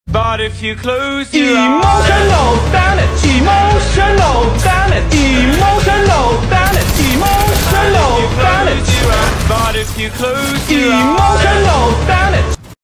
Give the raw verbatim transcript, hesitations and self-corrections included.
But if you close your eyes, Emotional, damn it, emotional, damn it, emotional, damn it, emotional, damn it, but if you close your eyes, emotional, damn it.